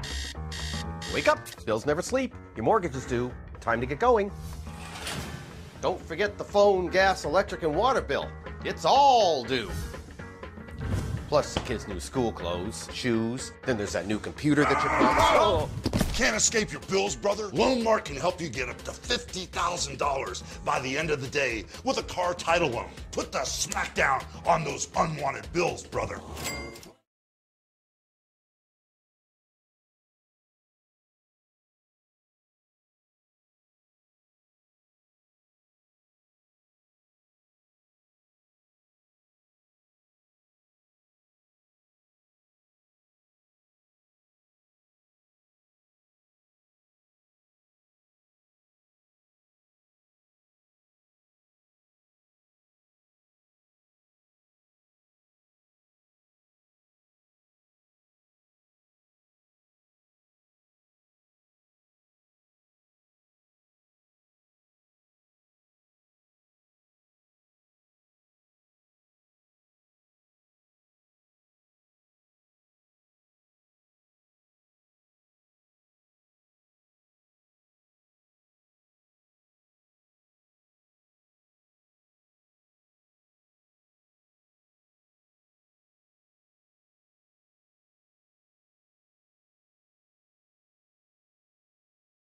Wake up, bills never sleep. Your mortgage is due. Time to get going. Don't forget the phone, gas, electric, and water bill. It's all due. Plus the kids' new school clothes, shoes, then there's that new computer that you promised. Can't escape your bills, brother? Loanmark can help you get up to $50,000 by the end of the day with a car title loan. Put the smack down on those unwanted bills, brother.